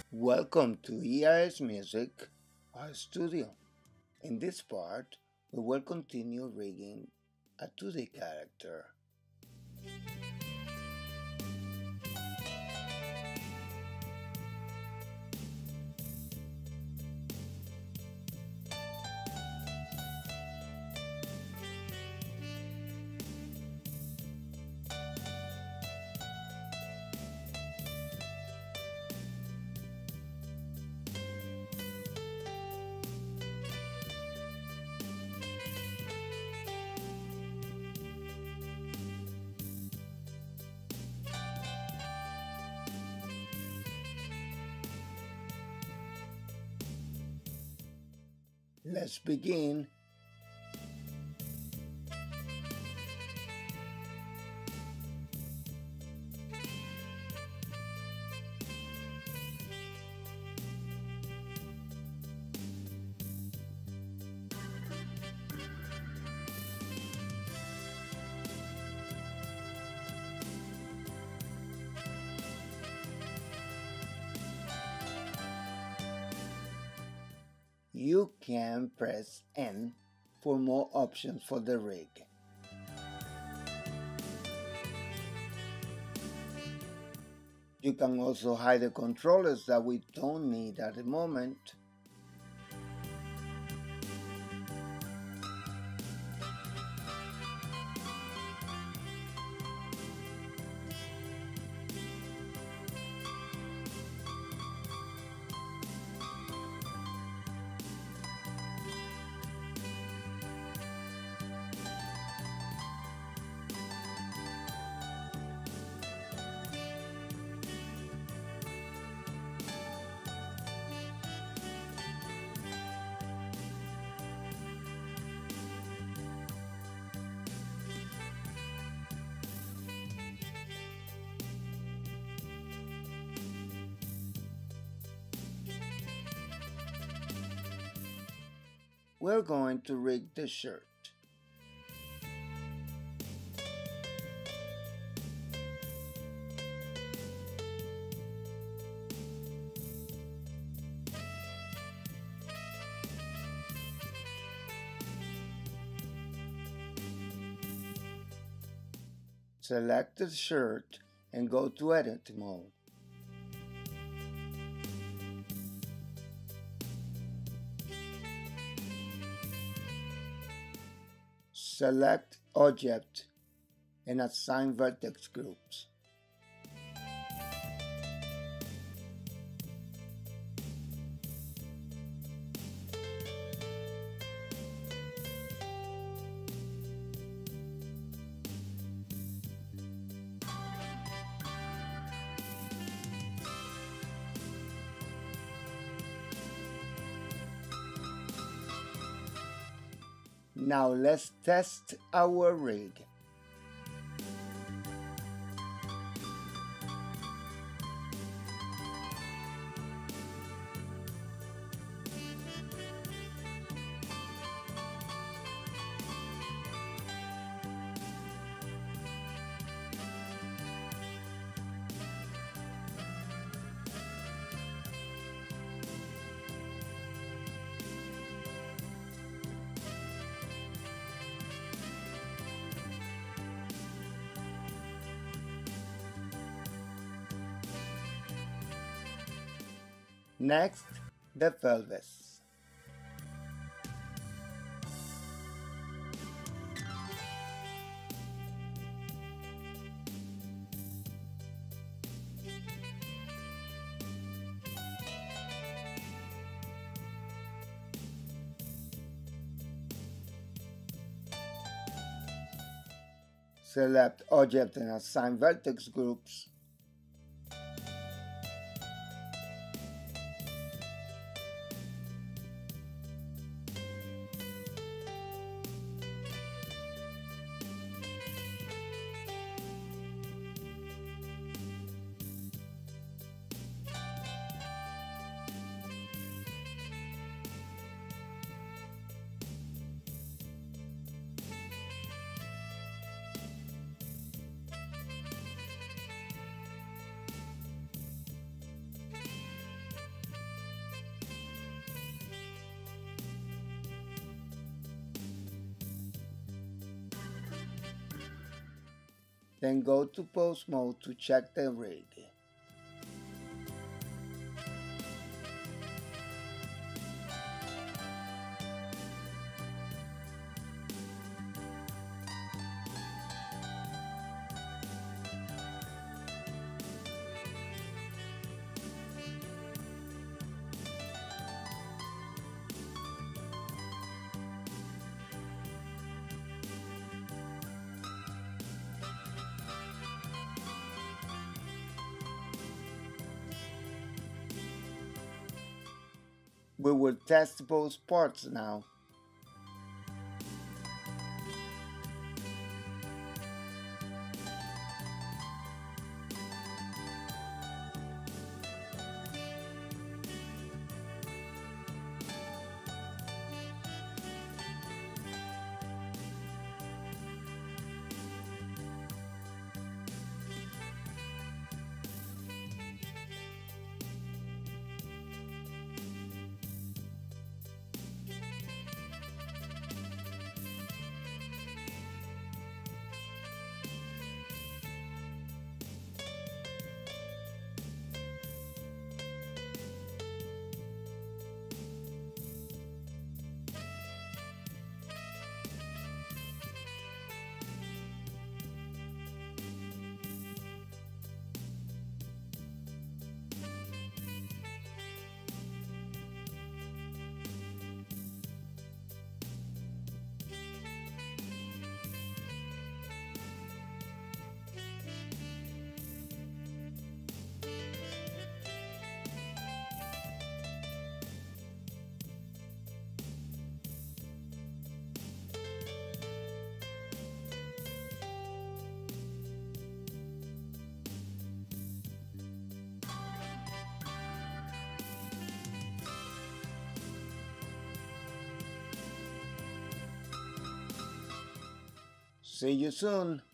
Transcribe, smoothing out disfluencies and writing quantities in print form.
Welcome to ERS Music, our studio. In this part, we will continue rigging a 2D character. Let's begin. You can press N for more options for the rig. You can also hide the controllers that we don't need at the moment. We're going to rig the shirt. Select the shirt and go to Edit mode. Select Object and assign vertex groups. Now let's test our rig. Next, the pelvis. Select Object and assign vertex groups. Then go to post mode to check the rig. We will test both parts now. See you soon.